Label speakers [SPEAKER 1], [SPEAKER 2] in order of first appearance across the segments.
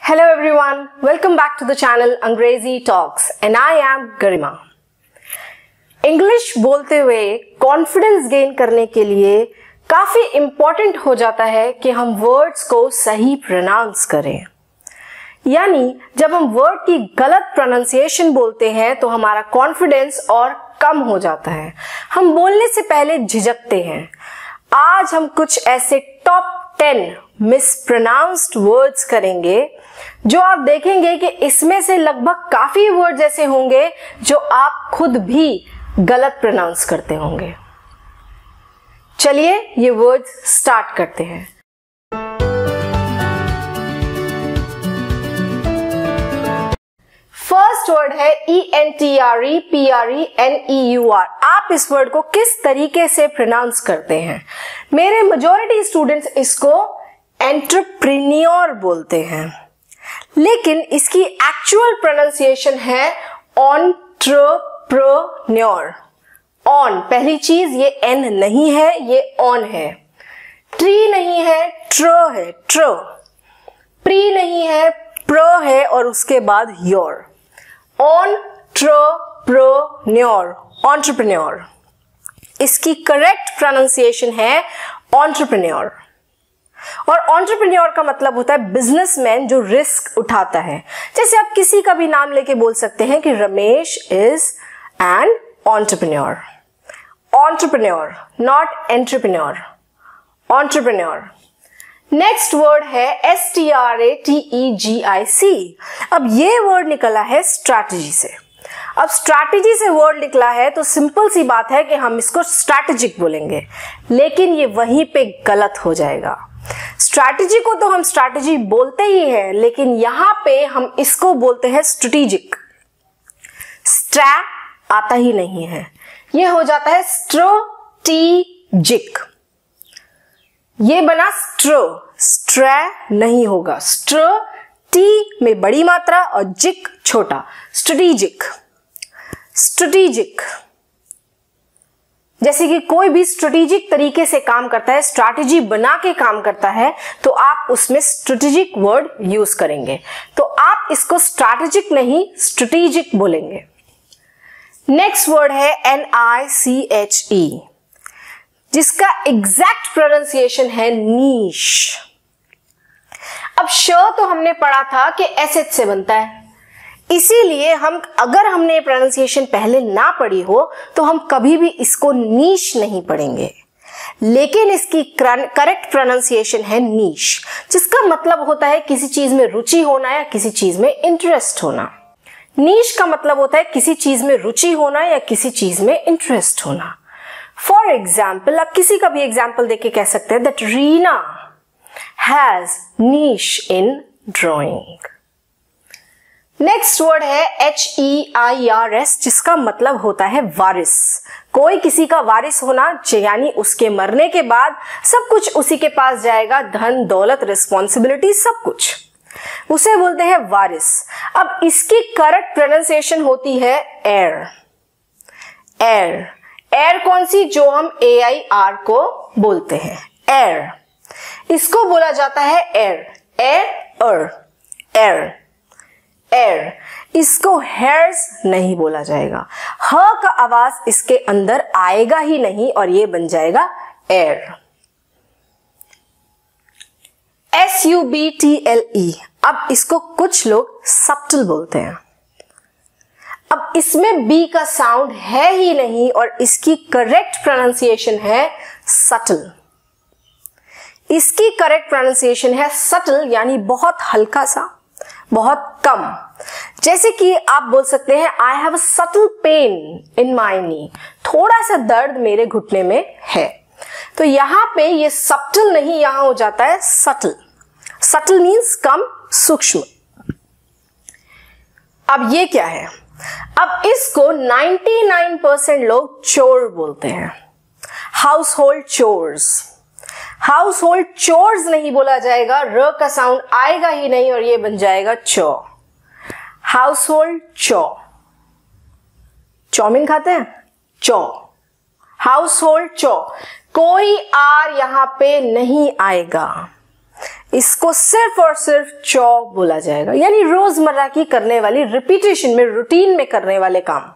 [SPEAKER 1] Hello everyone, welcome back to the channel Angrezi Talks and I am Garima. English बोलते हुए confidence gain करने के लिए काफी इंपॉर्टेंट हो जाता है कि हम वर्ड्स को सही प्रोनाउंस करें। यानी जब हम वर्ड की गलत प्रोनाउंसिएशन बोलते हैं तो हमारा कॉन्फिडेंस और कम हो जाता है, हम बोलने से पहले झिझकते हैं। आज हम कुछ ऐसे टॉप 10 मिसप्रोनाउंस्ड वर्ड्स करेंगे जो आप देखेंगे कि इसमें से लगभग काफी वर्ड्स ऐसे होंगे जो आप खुद भी गलत प्रोनाउंस करते होंगे। चलिए ये वर्ड्स स्टार्ट करते हैं। फर्स्ट वर्ड है ENTREPRENEUR। आप इस वर्ड को किस तरीके से प्रोनाउंस करते हैं? मेरे मेजॉरिटी स्टूडेंट्स इसको एंटरप्रेन्योर बोलते हैं, लेकिन इसकी एक्चुअल प्रोनाउंसिएशन है एंटरप्रेन्योर। ऑन, पहली चीज ये एन नहीं है, ये ऑन है। ट्री नहीं है, ट्र है, ट्र। प्री नहीं है, प्र है और उसके बाद योर। Entrepreneur, entrepreneur. इसकी करेक्ट प्रोनाउंसिएशन है एंटरप्रेन्योर। और एंटरप्रेन्योर का मतलब होता है बिजनेसमैन जो रिस्क उठाता है। जैसे आप किसी का भी नाम लेके बोल सकते हैं कि Ramesh is an entrepreneur. Entrepreneur, not entrepreneur, entrepreneur. Next word है STRATEGIC। अब ये वर्ड निकला है स्ट्रैटेजी से। अब स्ट्रैटेजी से वर्ड निकला है तो सिंपल सी बात है कि हम इसको स्ट्रैटेजिक बोलेंगे, लेकिन ये वहीं पे गलत हो जाएगा। स्ट्रैटेजी को तो हम स्ट्रैटेजी बोलते ही हैं, लेकिन यहां पे हम इसको बोलते हैं स्ट्रेटेजिक। स्ट्रै आता ही नहीं है, ये हो जाता है स्ट्रेटेजिक। ये बना स्ट्रै नहीं होगा। स्ट्र टी में बड़ी मात्रा और जिक छोटा। Strategic, strategic. जैसे कि कोई भी स्ट्रेटेजिक तरीके से काम करता है, स्ट्रैटेजी बना के काम करता है, तो आप उसमें स्ट्रेटेजिक वर्ड यूज करेंगे। तो आप इसको स्ट्रैटेजिक नहीं स्ट्रेटेजिक बोलेंगे। नेक्स्ट वर्ड है NICHE, जिसका एग्जैक्ट प्रोनाउंसिएशन है नीश। अब श तो हमने पढ़ा था कि SH से बनता है, इसीलिए अगर हमने प्रोनाउंसिएशन पहले ना पढ़ी हो तो हम कभी भी इसको नीश नहीं पढ़ेंगे, लेकिन इसकी करेक्ट प्रोनाउंसिएशन है नीश, जिसका मतलब होता है किसी चीज में रुचि होना या किसी चीज में इंटरेस्ट होना। नीश का मतलब होता है किसी चीज में रुचि होना या किसी चीज में इंटरेस्ट होना। फॉर एग्जाम्पल, आप किसी का भी एग्जाम्पल देके कह सकते हैं that Reena has niche in drawing. Next word है HEIRS, जिसका मतलब होता है वारिस। कोई किसी का वारिस होना, यानी उसके मरने के बाद सब कुछ उसी के पास जाएगा, धन दौलत रिस्पॉन्सिबिलिटी सब कुछ, उसे बोलते हैं वारिस। अब इसकी करेक्ट प्रोनाउंसिएशन होती है एयर। एयर, एयर कौन सी? जो हम AIR को बोलते हैं, एयर। इसको बोला जाता है एयर, एयर, एयर, एयर। इसको हेयर्स नहीं बोला जाएगा, ह का आवाज इसके अंदर आएगा ही नहीं और ये बन जाएगा एयर। SUBTLE, अब इसको कुछ लोग सब्टल बोलते हैं। अब इसमें बी का साउंड है ही नहीं और इसकी करेक्ट प्रोनाउंसिएशन है सटल। इसकी करेक्ट प्रोनाउंसिएशन है सटल, यानी बहुत हल्का सा, बहुत कम। जैसे कि आप बोल सकते हैं I have a subtle pain in my knee, थोड़ा सा दर्द मेरे घुटने में है। तो यहां पे ये सब्टल नहीं, यहां हो जाता है सटल। सटल मीन्स कम, सूक्ष्म। अब ये क्या है? अब इसको 99% लोग चोर बोलते हैं, household chores. Household chores नहीं बोला जाएगा, र का साउंड आएगा ही नहीं और ये बन जाएगा चौ। हाउस होल्ड चौ। चाउमीन खाते हैं, चौ। हाउस होल्ड चौ। कोई आर यहां पे नहीं आएगा। इसको सिर्फ और सिर्फ चॉ बोला जाएगा, यानी रोजमर्रा की करने वाली, रिपीटेशन में, रूटीन में करने वाले काम।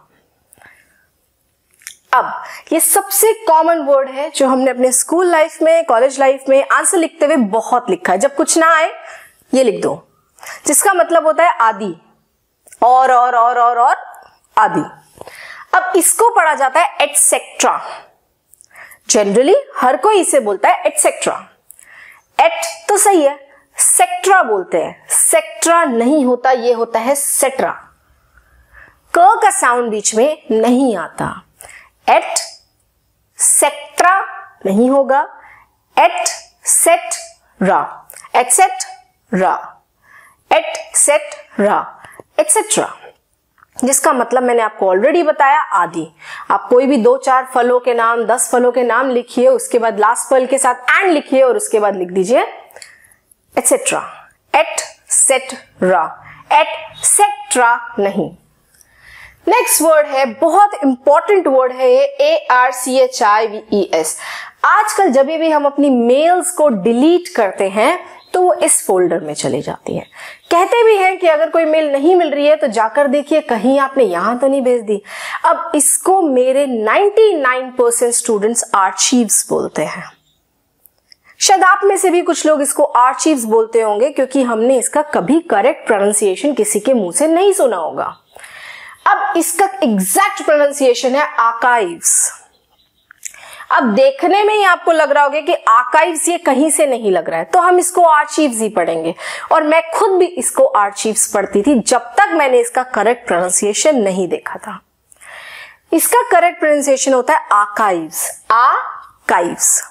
[SPEAKER 1] अब ये सबसे कॉमन वर्ड है जो हमने अपने स्कूल लाइफ में, कॉलेज लाइफ में आंसर लिखते हुए बहुत लिखा है। जब कुछ ना आए ये लिख दो, जिसका मतलब होता है आदि, और आदि। अब इसको पढ़ा जाता है एटसेट्रा। जनरली हर कोई इसे बोलता है एटसेट्रा। एट तो सही है, सेक्ट्रा बोलते हैं, सेक्ट्रा नहीं होता, ये होता है सेट्रा। क का साउंड बीच में नहीं आता। एट सेक्ट्रा नहीं होगा, etcetera, etcetera, etcetera, etcetera, जिसका मतलब मैंने आपको ऑलरेडी बताया आदि। आप कोई भी 2-4 फलों के नाम, 10 फलों के नाम लिखिए, उसके बाद लास्ट फल के साथ एंड लिखिए और उसके बाद लिख दीजिए एटसेट्रा, एटसेट्रा, एटसेट्रा नहीं। नेक्स्ट वर्ड है, बहुत इंपॉर्टेंट वर्ड है ये, ARCHIVES। आजकल जब भी हम अपनी मेल्स को डिलीट करते हैं तो वो इस फोल्डर में चली जाती है। कहते भी हैं कि अगर कोई मेल नहीं मिल रही है तो जाकर देखिए कहीं आपने यहां तो नहीं भेज दी। अब इसको मेरे 99% स्टूडेंट्स आर्चीव्स बोलते हैं। शायद आप में से भी कुछ लोग इसको आर्चीव्स बोलते होंगे, क्योंकि हमने इसका कभी करेक्ट प्रोनाउंसिएशन किसी के मुंह से नहीं सुना होगा। अब इसका एग्जैक्ट प्रोनाउंसिएशन है आर्काइव्स। अब देखने में ही आपको लग रहा होगा कि आर्काइव्स ये कहीं से नहीं लग रहा है, तो हम इसको आर्चीव्स ही पढ़ेंगे। और मैं खुद भी इसको आर्चीव्स पढ़ती थी जब तक मैंने इसका करेक्ट प्रोनाउंसिएशन नहीं देखा था। इसका करेक्ट प्रोनाउंसिएशन होता है archives, archives,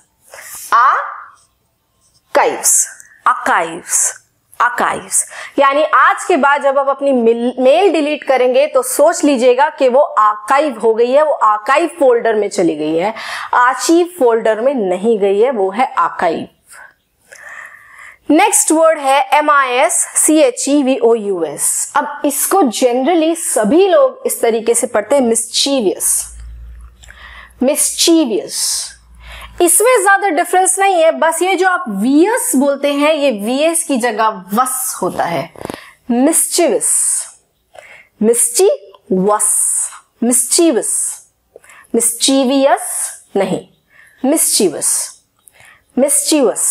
[SPEAKER 1] archives, archives, archives. यानी आज के बाद जब आप अपनी मेल डिलीट करेंगे तो सोच लीजिएगा कि वो आर्काइव हो गई है, वो आर्काइव फोल्डर में चली गई है, आर्चीव फोल्डर में नहीं गई है, वो है आर्काइव। नेक्स्ट वर्ड है MISCHEVOUS। अब इसको जनरली सभी लोग इस तरीके से पढ़ते हैं, मिस्चीवियस, मिस्चीवियस। इसमें ज्यादा डिफरेंस नहीं है, बस ये जो आप वियस बोलते हैं ये वीएस की जगह वस होता है। मिस्चीवस, मिस्चीवस, मिस्चीवस, मिस्चीवियस नहीं, मिस्चीवस, मिस्चीवस।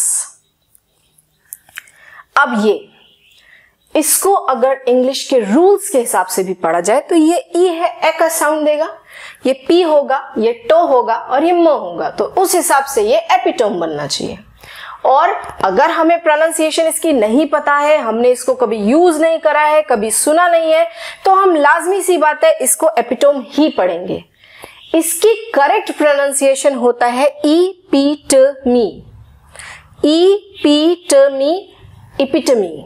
[SPEAKER 1] अब ये इसको अगर इंग्लिश के रूल्स के हिसाब से भी पढ़ा जाए तो ये ई है, ए का साउंड देगा, ये पी होगा, ये टो होगा और ये म होगा, तो उस हिसाब से ये एपिटोम बनना चाहिए। और अगर हमें प्रोनाउंसिएशन इसकी नहीं पता है, हमने इसको कभी यूज नहीं करा है, कभी सुना नहीं है, तो हम लाजमी सी बात है इसको एपिटोम ही पढ़ेंगे। इसकी करेक्ट प्रोनाउंसिएशन होता है ईपीटमी, ईपीटमी, एपिटमी।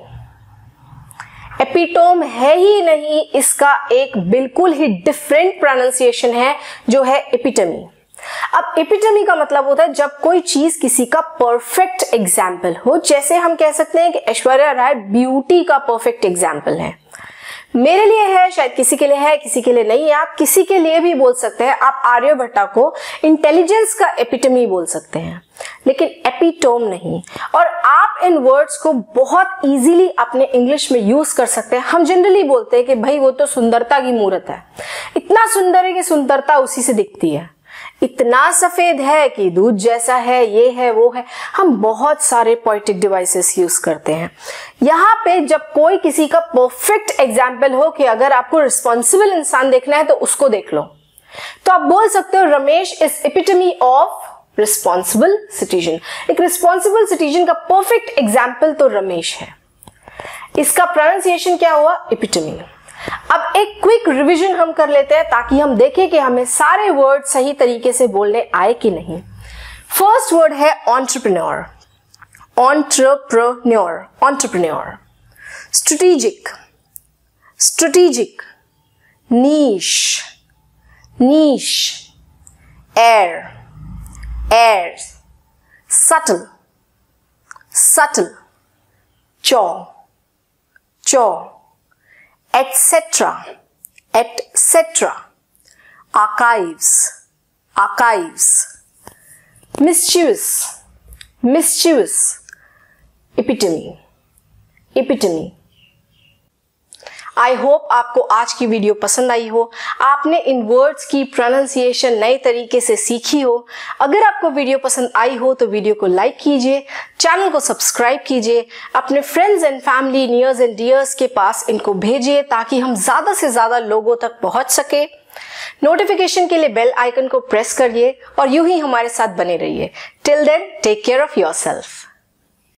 [SPEAKER 1] एपिटोम है ही नहीं, इसका एक बिल्कुल ही डिफरेंट प्रोनाउंसिएशन है जो है एपिटमी। अब एपिटमी का मतलब होता है जब कोई चीज किसी का परफेक्ट एग्जाम्पल हो। जैसे हम कह सकते हैं कि ऐश्वर्या राय ब्यूटी का परफेक्ट एग्जाम्पल है। मेरे लिए है, शायद किसी के लिए है, किसी के लिए नहीं है। आप किसी के लिए भी बोल सकते हैं। आप आर्यभट्टा को इंटेलिजेंस का एपिटमी बोल सकते हैं, लेकिन एपिटोम नहीं। और आप इन वर्ड्स को बहुत इजीली अपने इंग्लिश में यूज कर सकते हैं। हम जनरली बोलते हैं कि भाई वो तो सुंदरता की मूर्त है, इतना सुंदर है कि सुंदरता उसी से दिखती है, इतना सफेद है कि दूध जैसा है, ये है, वो है। हम बहुत सारे पोएटिक डिवाइसेस यूज करते हैं। यहाँ पे जब कोई किसी का परफेक्ट एग्जाम्पल हो कि अगर आपको रिस्पॉन्सिबल इंसान देखना है तो उसको देख लो, तो आप बोल सकते हो Ramesh is epitome of responsible citizen. एक रिस्पॉन्सिबल सिटीजन का परफेक्ट एग्जाम्पल तो रमेश है। इसका प्रोनाउंसिएशन क्या हुआ? एपिटमी। अब एक क्विक रिवीजन हम कर लेते हैं ताकि हम देखें कि हमें सारे वर्ड सही तरीके से बोलने आए कि नहीं। फर्स्ट वर्ड है entrepreneur, entrepreneur, entrepreneur. Strategic, strategic. Niche, niche. Air, air. Subtle, subtle. Chore, chore. etc, etc, archives, archives, mischievous, mischievous, epitome, epitome. I hope आपको आज की वीडियो पसंद आई हो, आपने इन वर्ड्स की प्रोनाउंसिएशन नए तरीके से सीखी हो। अगर आपको वीडियो पसंद आई हो तो वीडियो को लाइक कीजिए, चैनल को सब्सक्राइब कीजिए, अपने friends and family, nears and dears के पास इनको भेजिए ताकि हम ज्यादा से ज्यादा लोगों तक पहुंच सके। नोटिफिकेशन के लिए बेल आइकन को प्रेस करिए और यूं ही हमारे साथ बने रहिए। Till then, take care of yourself.